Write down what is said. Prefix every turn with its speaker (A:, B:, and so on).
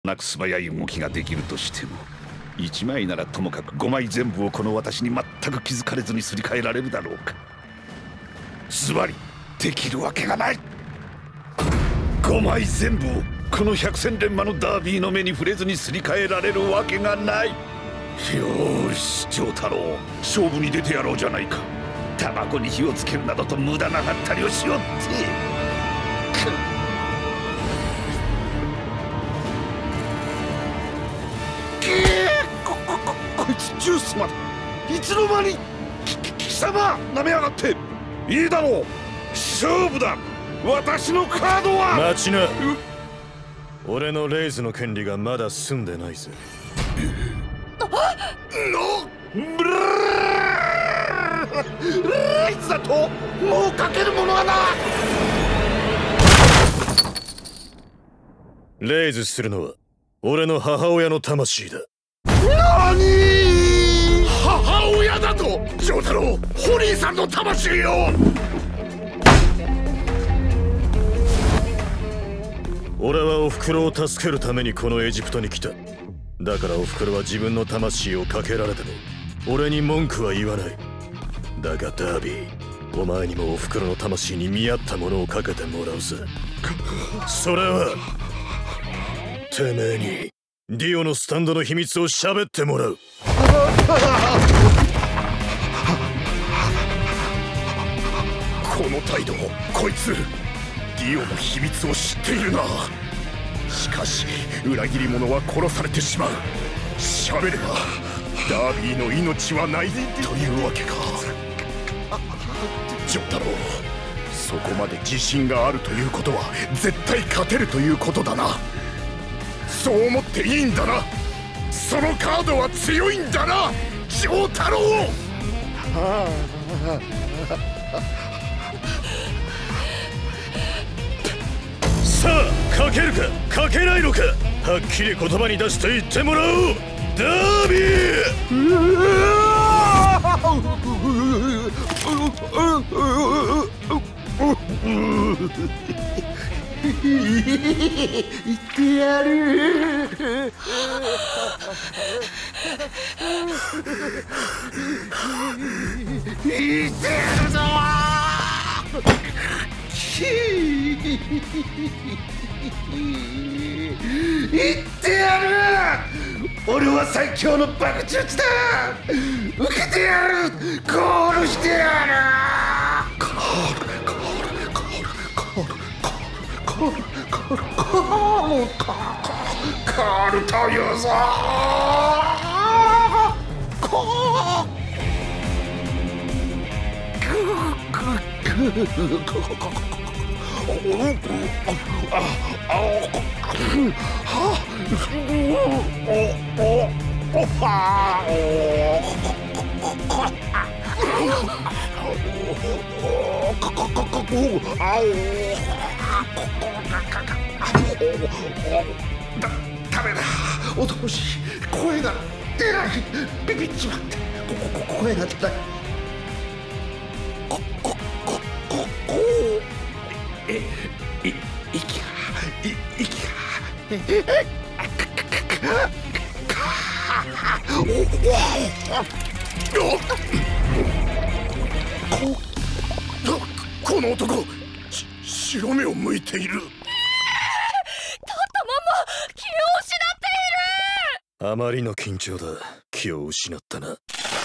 A: なく素早い動きができるとしても、1枚ならともかく5枚全部をこの私に全く気づかれずにすり替えられるだろうか。ズバリできるわけがない。5枚全部をこの百戦錬磨のダービーの目に触れずにすり替えられるわけがない。よーし、丈太郎、勝負に出てやろうじゃないか。タバコに火をつけるなどと無駄なはったりをしよって。こいつジュースまでいつの間に。貴様なめやがって。いいだろう、勝負だ。私のカードは。
B: 待ちな。俺のレイズの権利がまだ済んでないぜ。
A: レイズだともうかけるものはな。
B: レイズするのは俺の母親の魂だ。
A: 何？母親だと？丈太郎、ホリーさんの魂よ。
B: 俺はおふくろを助けるためにこのエジプトに来た。だからおふくろは自分の魂をかけられても俺に文句は言わない。だがダービー、お前にもおふくろの魂に見合ったものをかけてもらうぜ。それはてめえにディオのスタンドの秘密を喋ってもらう。
A: この態度、こいつディオの秘密を知っているな。しかし裏切り者は殺されてしまう。喋ればダービーの命はないというわけか。丈太郎、そこまで自信があるということは絶対勝てるということだな。そう思っていいんだな。そのカードは強いんだな、丈太郎。
B: さあ、かけるかかけないのか、はっきり言葉に出して言ってもらおう。ダービ
A: 言ってやる。言ってやるぞ。言ってやる。俺は最強の爆術だ。受けてやる。ゴールしてやる。カールというぞ。ダメだ、おとこしい。声が出ない。ビビっちまって。声が出ない。息が。この男、白目を向いている。
C: 立ったまんま気を失っている。
B: あまりの緊張だ、気を失ったな。